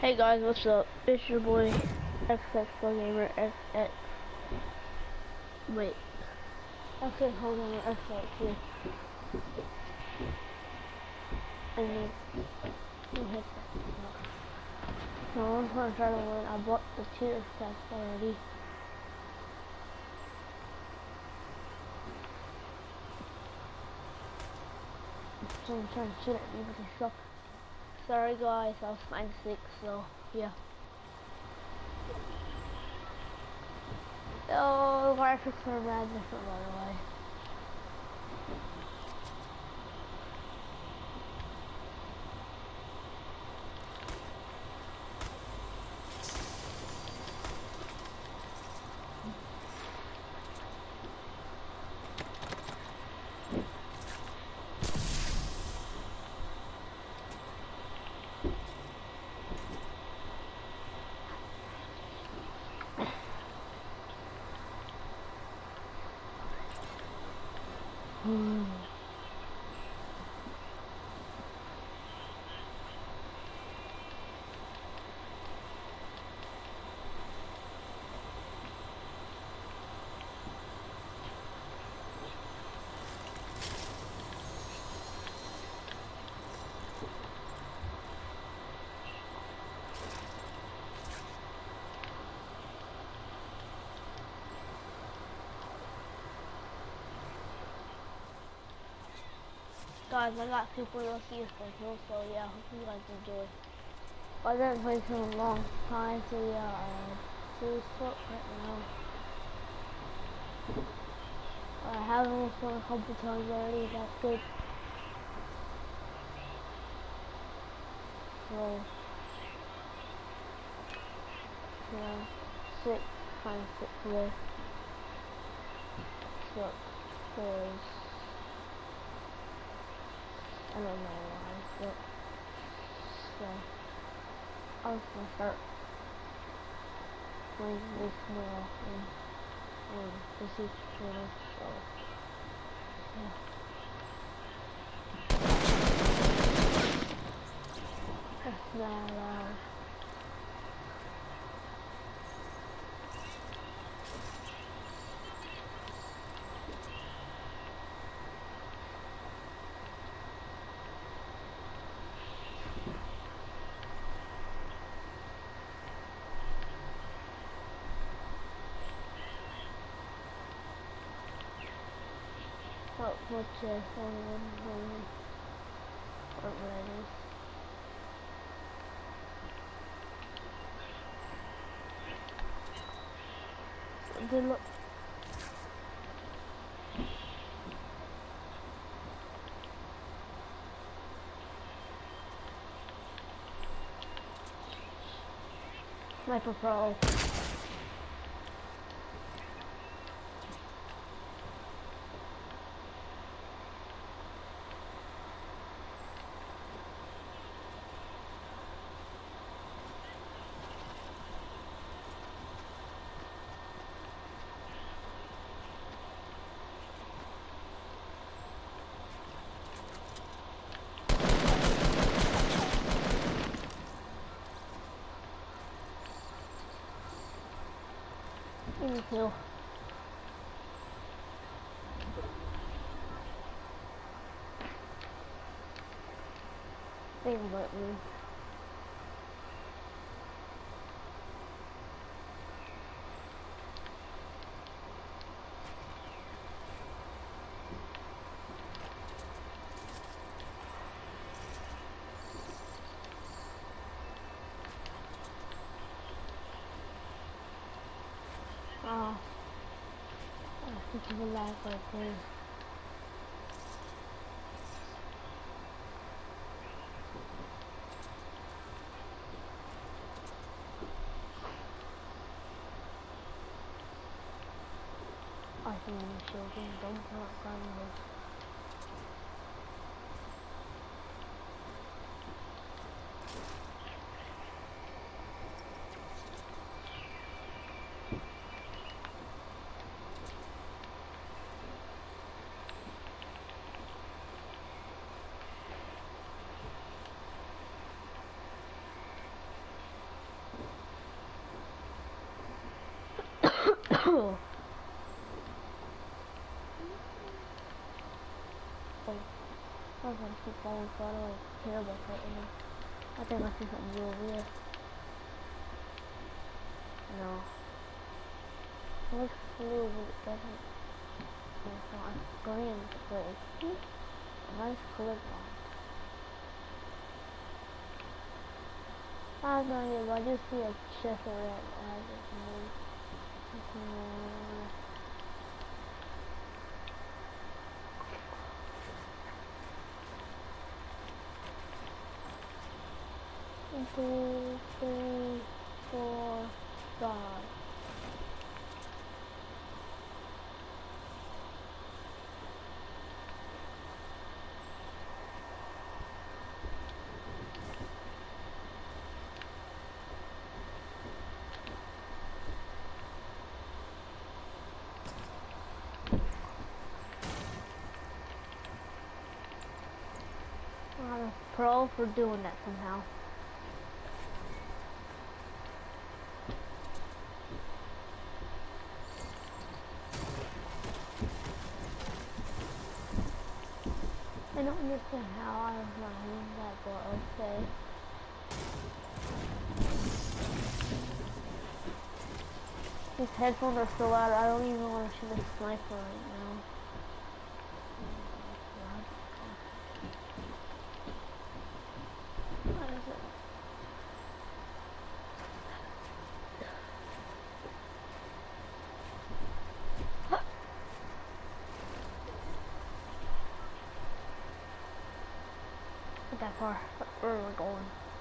Hey guys, what's up? It's your boy XX Gamer XX. Wait, XX Gamer XX here. And then no one's gonna try to win. I bought the tier packs already. Someone's trying to shoot at me because I suck. Sorry guys, I was 9-6, so yeah. Oh, the graphics are bad different by the way. Guys, I got super lucky with my kill, so yeah, hope you guys enjoy. I didn't play for a long time, so yeah, series Fortnight now. I have almost won a couple times already, that's good. So, yeah, 6 times 6 today. So, because I don't know why, but so I was gonna start playing this more often on the Super channel, so yeah. That's not allowed. Oh, what's your phone? What it is. Good luck. Sniper Pro. Me too. They let me. Oh, this is the last I play. I think I'm shooting, don't come up on like, I'm gonna keep going, so I don't like, care about fighting them. I think I see something real weird. No. It looks blue, but it doesn't. It's not green, but it's a nice clip on. I have no idea, but I just see a chest over there and I just move. One, two, three, four, five. I'm a pro for doing that somehow. I don't understand how I was not doing that, but okay. These headphones are so loud, I don't even want to shoot a sniper right now. What is it? Not that far. Where are we going?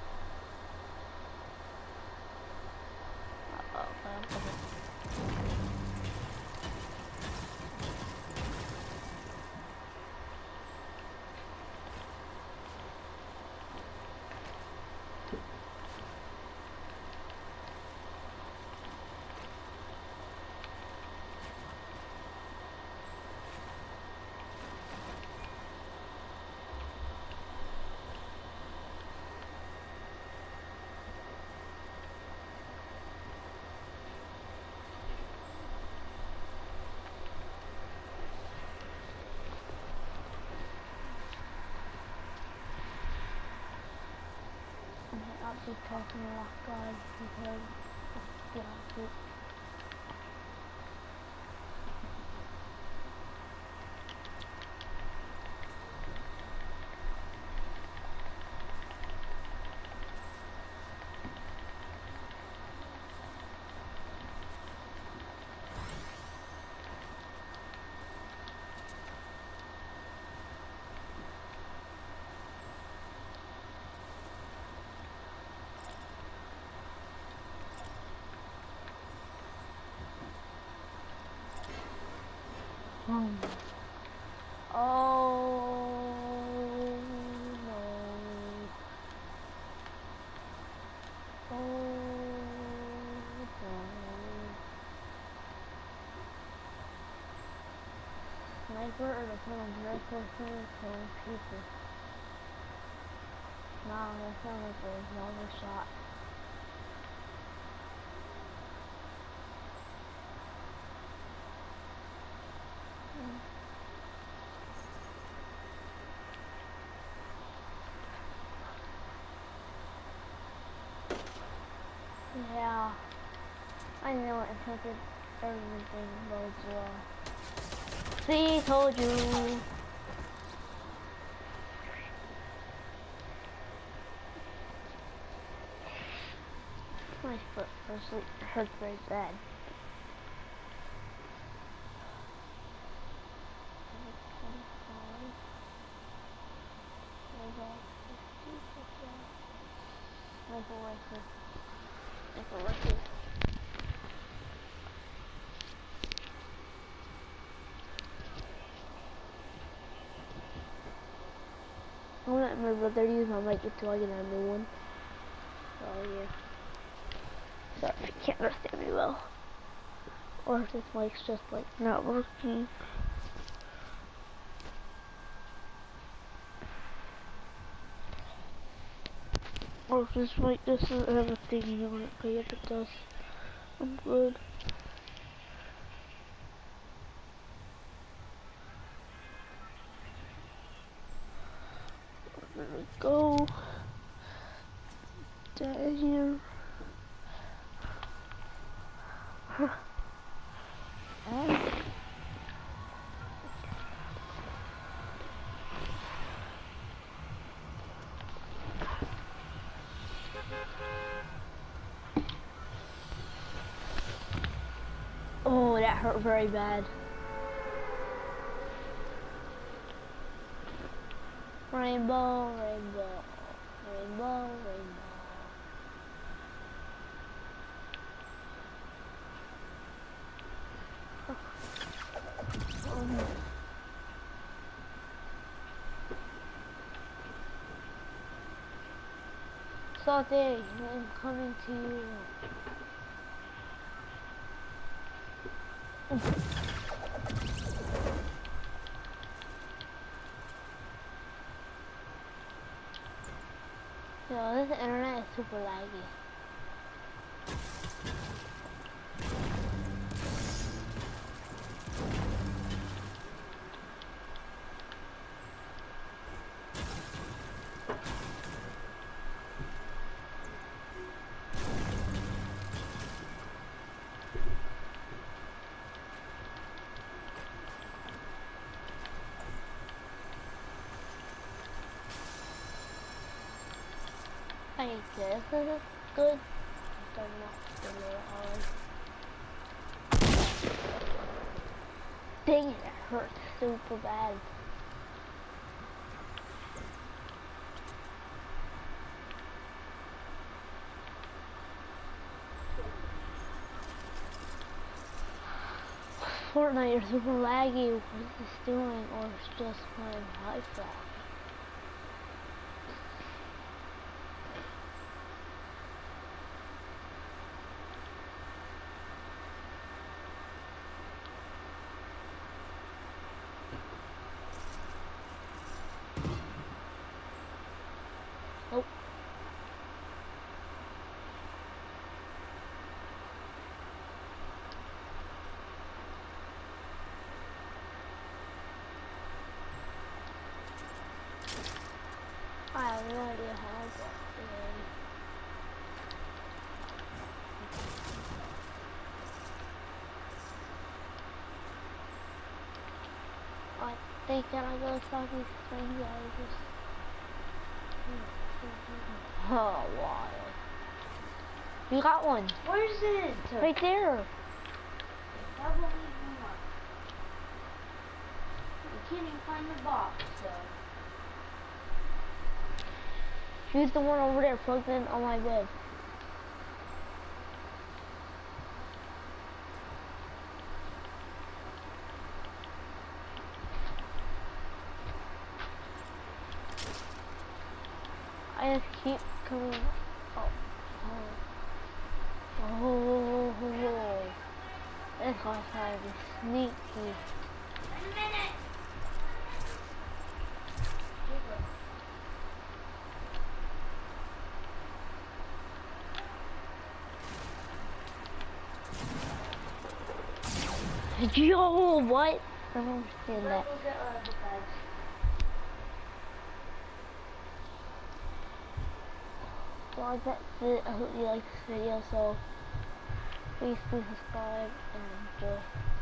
I'll be talking a lot, guys, because yeah, oh no. Oh no. Sniper or the someone's very close to me, killing people. Nah, that sounds like there was another shot. Yeah, I know it affected everything bodes well. See, told you. My foot hurts very bad. I'm gonna let my brother use my mic until I get a new one. So yeah. Sorry if you can't understand me well. Or if this mic's just like not working. Or if this mic doesn't have a thingy on it, but if it does, I'm good. There we go. Down here. Oh, that hurt very bad. Rainbow, rainbow, rainbow, rainbow. Salty, I'm coming to you. Yo, this internet is super laggy. I guess this is good. I'm not dang it, it hurts super bad. Fortnite is super laggy. What is this doing? Or it's just my Wi-Fi? Nope. I have no idea how I got in. I think that I go talk these things I just oh wow. You got one. Where is it? Right there. That will leave me one. You can't even find the box, so. Use the one over there plugged in on my bed. I just keep coming. Oh. This guy's trying to be sneaky. Wait a minute. Yo, what? I don't understand that. Well, that's it. I hope you liked this video, so please do subscribe and just